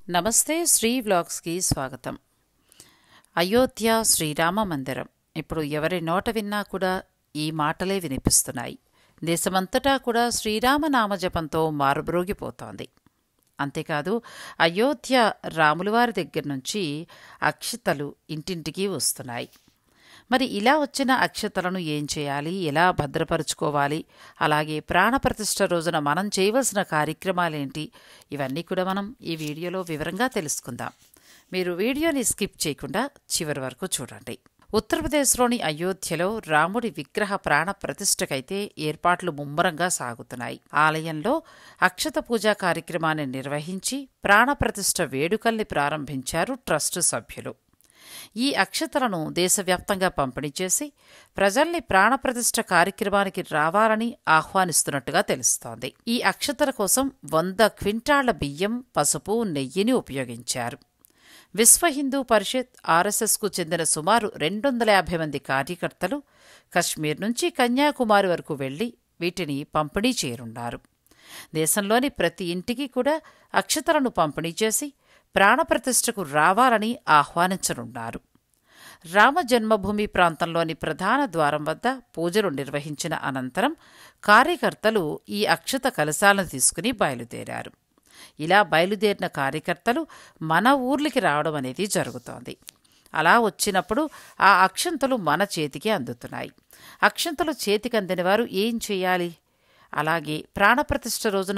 నమస్తే శ్రీ వ్లాగ్స్కి స్వాగతం. అయోధ్య శ్రీరామ మందిరం ఇప్పుడు ఎవరి నోట విన్నా కూడా ఈ మాటలే వినిపిస్తున్నాయి. దేశమంతటా కూడా శ్రీరామ నామజపంతో మారుబ్రోగిపోతోంది. అంతేకాదు అయోధ్య రాములవారి దగ్గర నుంచి అక్షతలు ఇంటింటికి వస్తున్నాయి. మరి ఇలా వచ్చిన అక్షతలను ఏం చేయాలి, ఎలా భద్రపరుచుకోవాలి, అలాగే ప్రాణప్రతిష్ఠ రోజున మనం చేయవలసిన కార్యక్రమాలేంటి, ఇవన్నీ కూడా మనం ఈ వీడియోలో వివరంగా తెలుసుకుందాం. మీరు వీడియోని స్కిప్ చేయకుండా చివరి వరకు చూడండి. ఉత్తరప్రదేశ్లోని అయోధ్యలో రాముడి విగ్రహ ప్రాణ ప్రతిష్ఠకైతే ఏర్పాట్లు ముమ్మరంగా సాగుతున్నాయి. ఆలయంలో అక్షత పూజా కార్యక్రమాన్ని నిర్వహించి ప్రాణప్రతిష్ఠ వేడుకల్ని ప్రారంభించారు ట్రస్టు సభ్యులు. ఈ అక్షతలను దేశవ్యాప్తంగా పంపిణీ చేసి ప్రజల్ని ప్రాణప్రతిష్ఠ కార్యక్రమానికి రావాలని ఆహ్వానిస్తున్నట్టుగా తెలుస్తోంది. ఈ అక్షతల కోసం 100 క్వింటాళ్ల బియ్యం, పసుపు, నెయ్యిని ఉపయోగించారు. విశ్వ హిందూ పరిషత్ ఆర్ఎస్ఎస్కు చెందిన సుమారు 250 మంది కార్యకర్తలు కశ్మీర్ నుంచి కన్యాకుమారి వరకు వెళ్లి వీటిని పంపిణీ చేయనున్నారు. దేశంలోని ప్రతి ఇంటికి కూడా అక్షతలను పంపిణీ చేసి ప్రాణప్రతిష్ఠకు రావాలని ఆహ్వానించనున్నారు. రామ జన్మభూమి ప్రాంతంలోని ప్రధాన ద్వారం వద్ద పూజలు నిర్వహించిన అనంతరం కార్యకర్తలు ఈ అక్షత కలశాలను తీసుకుని బయలుదేరారు. ఇలా బయలుదేరిన కార్యకర్తలు మన ఊర్లకి రావడం అనేది జరుగుతోంది. అలా వచ్చినప్పుడు ఆ అక్షంతలు మన చేతికి అందుతున్నాయి. అక్షంతలు చేతికి అందిన వారు ఏం చేయాలి, అలాగే ప్రాణప్రతిష్ఠ రోజున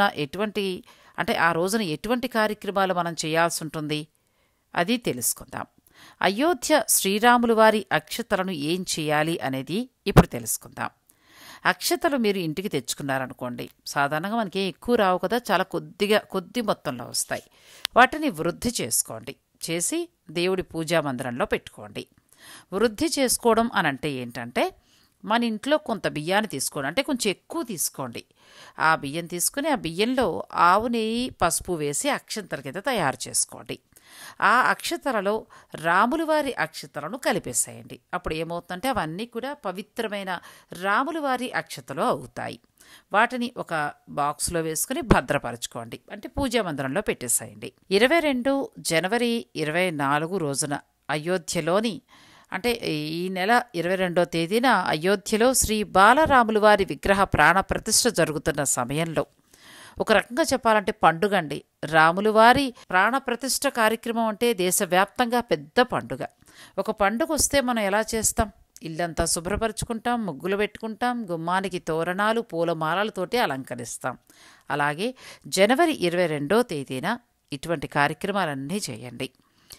ఆ రోజున ఎటువంటి కార్యక్రమాలు మనం చేయాల్సి ఉంటుంది, అది తెలుసుకుందాం. అయోధ్య శ్రీరాములు వారి అక్షతలను ఏం చేయాలి అనేది ఇప్పుడు తెలుసుకుందాం. అక్షతలు మీరు ఇంటికి తెచ్చుకున్నారనుకోండి, సాధారణంగా మనకి ఎక్కువ రావు కదా, చాలా కొద్ది మొత్తంలో వస్తాయి. వాటిని వృద్ధి చేసుకోండి. చేసి దేవుడి పూజా మందిరంలో పెట్టుకోండి. వృద్ధి చేసుకోవడం అనంటే ఏంటంటే, మన ఇంట్లో కొంత బియ్యాన్ని తీసుకోండి, అంటే కొంచెం ఎక్కువ తీసుకోండి. ఆ బియ్యం తీసుకుని ఆ బియ్యంలో ఆవు నెయ్యి, పసుపు వేసి అక్షంతల కింద తయారు చేసుకోండి. ఆ అక్షతలలో రాములవారి అక్షతలను కలిపేసేయండి. అప్పుడు ఏమవుతుందంటే అవన్నీ కూడా పవిత్రమైన రాములవారి అక్షతలు అవుతాయి. వాటిని ఒక బాక్స్లో వేసుకుని భద్రపరచుకోండి, అంటే పూజా మందిరంలో పెట్టేసేయండి. 22 జనవరి 24 రోజున అయోధ్యలోని అంటే ఈ నెల 22వ తేదీన అయోధ్యలో శ్రీ బాలరాములు వారి విగ్రహ ప్రాణ ప్రతిష్ఠ జరుగుతున్న సమయంలో, ఒక రకంగా చెప్పాలంటే పండుగ అండి. రాములవారి ప్రాణ ప్రతిష్ఠ కార్యక్రమం అంటే దేశవ్యాప్తంగా పెద్ద పండుగ. ఒక పండుగ వస్తే మనం ఎలా చేస్తాం, ఇల్లంతా శుభ్రపరుచుకుంటాం, ముగ్గులు పెట్టుకుంటాం, గుమ్మానికి తోరణాలు, పూలమాలలతోటి అలంకరిస్తాం. అలాగే జనవరి 22వ తేదీన ఇటువంటి కార్యక్రమాలన్నీ చేయండి.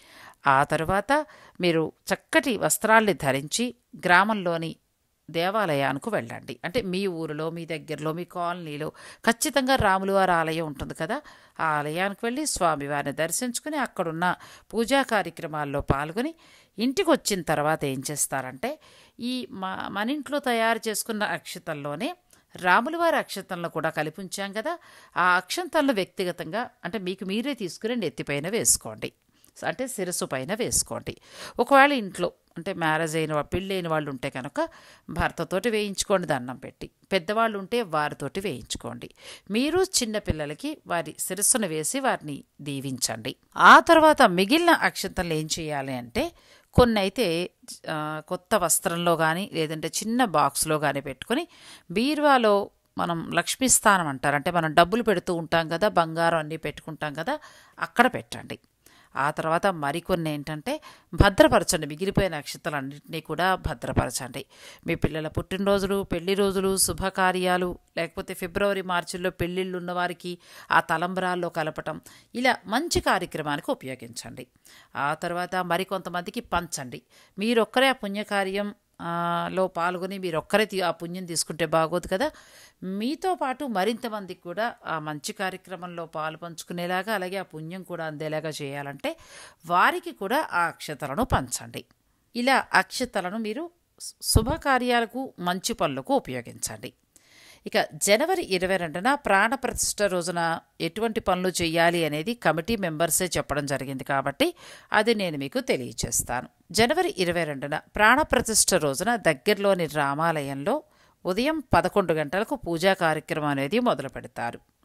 ఆ తరువాత మీరు చక్కటి వస్త్రాల్ని ధరించి గ్రామంలోని దేవాలయానికి వెళ్ళండి. అంటే మీ ఊరిలో, మీ దగ్గరలో, మీ కాలనీలో ఖచ్చితంగా రాములవారి ఆలయం ఉంటుంది కదా, ఆ ఆలయానికి వెళ్ళి స్వామివారిని దర్శించుకుని అక్కడున్న పూజా కార్యక్రమాల్లో పాల్గొని ఇంటికి వచ్చిన తర్వాత ఏం చేస్తారంటే, ఈ మన ఇంట్లో తయారు చేసుకున్న అక్షతల్లోనే రాములవారి అక్షతలను కూడా కలిపి ఉంచాం కదా, ఆ అక్షంతలను వ్యక్తిగతంగా అంటే మీకు మీరే తీసుకుని నెత్తిపైన వేసుకోండి, అంటే శిరస్సు పైన వేసుకోండి. ఒకవేళ ఇంట్లో అంటే మ్యారేజ్ అయిన పెళ్ళైన వాళ్ళు ఉంటే కనుక భర్తతోటి వేయించుకోండి దండం పెట్టి, పెద్దవాళ్ళు ఉంటే వారితోటి వేయించుకోండి. మీరు చిన్నపిల్లలకి వారి శిరస్సును వేసి వారిని దీవించండి. ఆ తర్వాత మిగిలిన అక్షంతలు ఏం చేయాలి అంటే, కొన్ని అయితే కొత్త వస్త్రంలో కానీ లేదంటే చిన్న బాక్స్లో కానీ పెట్టుకుని బీరువాలో మనం లక్ష్మీస్థానం అంటారు, అంటే మనం డబ్బులు పెడుతూ ఉంటాం కదా, బంగారం అన్నీ పెట్టుకుంటాం కదా, అక్కడ పెట్టండి. ఆ తర్వాత మరికొన్ని ఏంటంటే భద్రపరచండి. మిగిలిపోయిన అక్షతలన్నింటినీ కూడా భద్రపరచండి. మీ పిల్లల పుట్టినరోజులు, పెళ్లి రోజులు, శుభకార్యాలు, లేకపోతే ఫిబ్రవరి మార్చిలో పెళ్ళిళ్ళు ఉన్నవారికి ఆ తలంబరాల్లో కలపటం, ఇలా మంచి కార్యక్రమానికి ఉపయోగించండి. ఆ తర్వాత మరికొంతమందికి పంచండి. మీరొక్కరే ఆ పుణ్యకార్యం లో పాల్గొని మీరొక్కరే ఆ పుణ్యం తీసుకుంటే బాగోదు కదా, మీతో పాటు మరింతమందికి కూడా ఆ మంచి కార్యక్రమంలో పాలు పంచుకునేలాగా, అలాగే ఆ పుణ్యం కూడా అందేలాగా చేయాలంటే వారికి కూడా ఆ అక్షతలను పంచండి. ఇలా అక్షతలను మీరు శుభకార్యాలకు, మంచి పనులకు ఉపయోగించండి. ఇక జనవరి 22న ప్రాణప్రతిష్ఠ రోజున ఎటువంటి పనులు చేయాలి అనేది కమిటీ మెంబర్సే చెప్పడం జరిగింది కాబట్టి అది నేను మీకు తెలియచేస్తాను. జనవరి 22న ప్రాణప్రతిష్ఠ రోజున దగ్గరలోని రామాలయంలో ఉదయం 11 గంటలకు పూజా కార్యక్రమం అనేది మొదలు పెడతారు.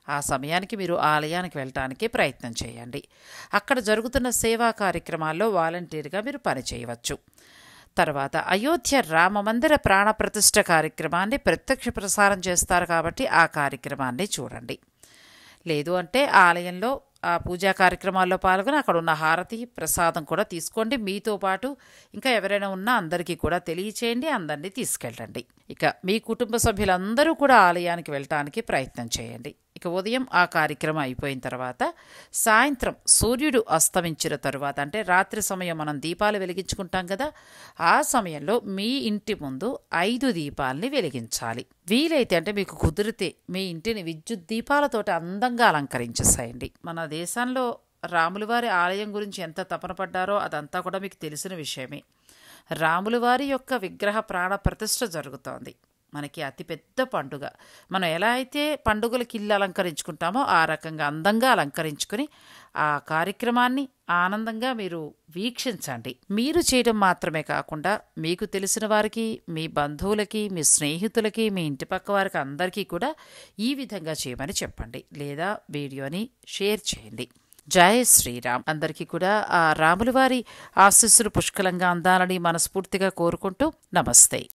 ఆ సమయానికి మీరు ఆలయానికి వెళ్ళటానికి ప్రయత్నం చేయండి. అక్కడ జరుగుతున్న సేవా కార్యక్రమాల్లో వాలంటీర్గా మీరు పనిచేయవచ్చు. తర్వాత అయోధ్య రామమందిర ప్రాణప్రతిష్ఠ కార్యక్రమాన్ని ప్రత్యక్ష ప్రసారం చేస్తారు కాబట్టి ఆ కార్యక్రమాన్ని చూడండి. లేదు అంటే ఆలయంలో ఆ పూజా కార్యక్రమాల్లో పాల్గొని అక్కడ ఉన్న హారతి ప్రసాదం కూడా తీసుకోండి. మీతో పాటు ఇంకా ఎవరైనా ఉన్నా అందరికీ కూడా తెలియచేయండి, అందరినీ తీసుకెళ్ళండి. ఇక మీ కుటుంబ సభ్యులందరూ కూడా ఆలయానికి వెళ్ళటానికి ప్రయత్నం చేయండి. ఇక ఉదయం ఆ కార్యక్రమం అయిపోయిన తర్వాత సాయంత్రం సూర్యుడు అస్తమించిన తరువాత అంటే రాత్రి సమయం మనం దీపాలు వెలిగించుకుంటాం కదా, ఆ సమయంలో మీ ఇంటి ముందు 5 దీపాలని వెలిగించాలి. వీలైతే అంటే మీకు కుదిరితే మీ ఇంటిని విద్యుత్ దీపాలతోటి అందంగా అలంకరించేసేయండి. మన దేశంలో రాములవారి ఆలయం గురించి ఎంత తపన పడ్డారో అదంతా కూడా మీకు తెలిసిన విషయమే. రాములవారి యొక్క విగ్రహ ప్రాణ ప్రతిష్ఠ జరుగుతోంది. మనకి అతిపెద్ద పండుగ. మనం ఎలా అయితే పండుగలకి ఇల్లు అలంకరించుకుంటామో ఆ రకంగా అందంగా అలంకరించుకుని ఆ కార్యక్రమాన్ని ఆనందంగా మీరు వీక్షించండి. మీరు చేయడం మాత్రమే కాకుండా మీకు తెలిసిన వారికి, మీ బంధువులకి, మీ స్నేహితులకి, మీ ఇంటి పక్క వారికి అందరికీ కూడా ఈ విధంగా చేయమని చెప్పండి, లేదా వీడియోని షేర్ చేయండి. జై శ్రీరామ్. అందరికీ కూడా ఆ రాములవారి ఆశీస్సులు పుష్కలంగా అందాలని మనస్ఫూర్తిగా కోరుకుంటూ నమస్తే.